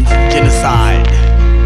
genocide.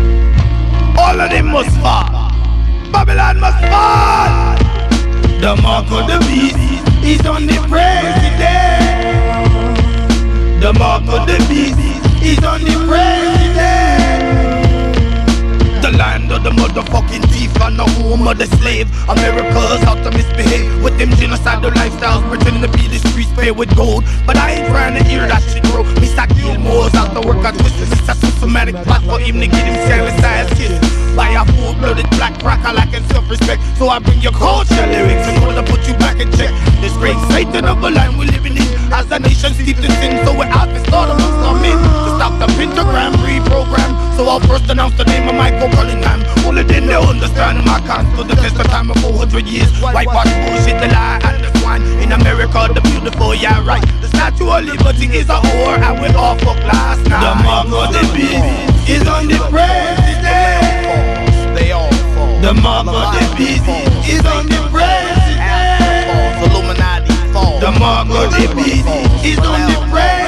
All of them must fall. Babylon must fall. The mark of the beast is on the president. The mark of the beast is on the president. The land of the motherfucking thief and the home of the slave. America's out to misbehave with them genocidal lifestyles, pretending to be the streets paid with gold. But I ain't trying to hear that shit, bro. Mr. Gilmore's out to work at twisted. It's a systematic plot for him to get him silenced kiss by a full-blooded black cracker lacking self-respect. So I bring your culture lyrics in order to put you back in check. This great Satan of a land we're living in, as the nation steeped in sin, so we're out to start amongst our men to stop the pentagram reprogram. So I'll first announce the name of Michael Cunningham. Only then they'll understand my cons to the test of time of 400 years. Whitewash bullshit, the lie and the swine. In America, the beautiful, yeah right. The Statue of Liberty is a whore, and we all fuck last night. The mark of the beast is on the president. They all fall. The mark of the beast is on the president. Illuminati fall. The mark of the beast is on the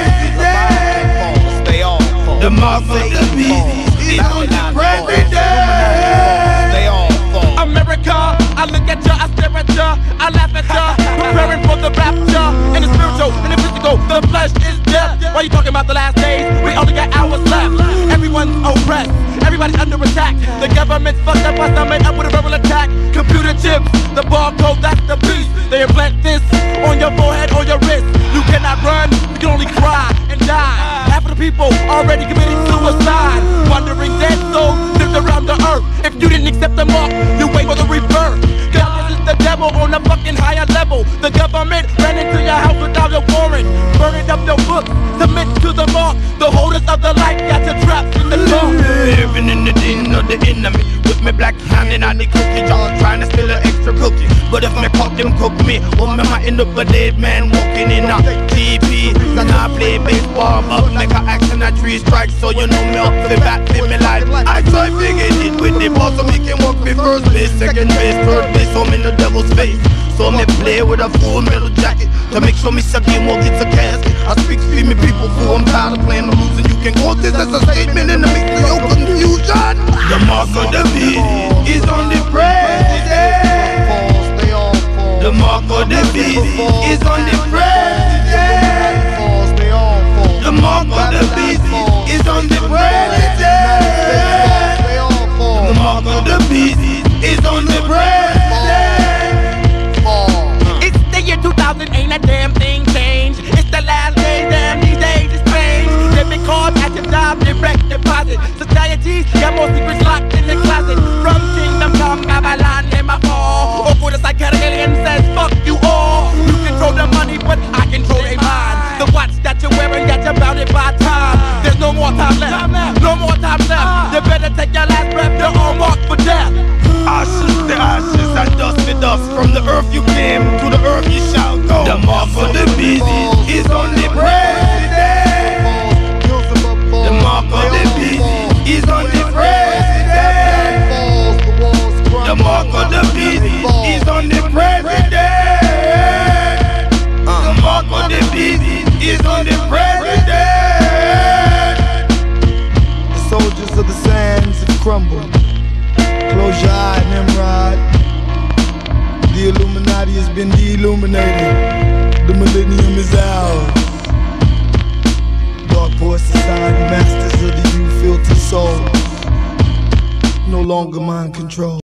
president. They all fall. The mark of the beast is on the president. They all fall. America, I look at ya, I stare at ya, I laugh at ya, preparing for the rapture, and the spiritual, and the physical, the flesh is death. Why you talking about the last days? We only got hours left. Everyone's oppressed, everybody's under attack. The government's fucked up, us made up with a verbal attack. Computer chips, the barcode, that's the beast. They implant this on your forehead or your wrist. You cannot run, you can only cry and die. Half of the people already committed suicide. Wandering dead souls lived around the earth. If you didn't accept the mark, you wait for the rebirth. God, this is the devil on a fucking higher level. The government ran into your house without your warrant, burning up your books, submit to the mark. The holders of the light got you trapped in the dark. Living in the den of the enemy, with me black hand and the cookie jar, trying to steal an extra cookie. But if me caught them cook me, well me might end up a dead man walking in a TV. Then I play baseball, but make a action at 3 strikes, so you know me up the bat for me life. I try figuring it with the ball, so me can walk me first base, second base, third base, so I'm in the devil's face. So me play with a full metal jacket to make sure me suck game or gets a casket. I speak to me people fool, I'm tired of playing the losing. You can quote this as a statement in the mix of your confusion. The mark of the beast is on the president. The mark of the beast is on the president. The mark of the beast is on the president. The mark of the beast is on the president. It's the year 2000, ain't a damn thing changed. It's the last day, damn these days it's strange. Debit cards at your job, direct deposit. Societies got more secrets locked in the closet. From kingdom come Babylon, name my all. Or for the psychotic alien says fuck you all. You control the money, but I control their mind. The watch that you're wearing got you bounded by time. There's no more time left, no more time left. You better take your last breath, you're all marked for death. Ashes to ashes and dust to dust. From the earth you came, to the earth you shall go. The mark of the beast is on the president. The mark of the beast is on the president. The mark of the beast is on the president. The mark of the beast is on the president. The soldiers of the sands have crumbled. Close your eye, Nimrod. The Illuminati has been de-illuminated. The millennium is ours. Dark Poor Society, masters of the you filthy souls. No longer mind control.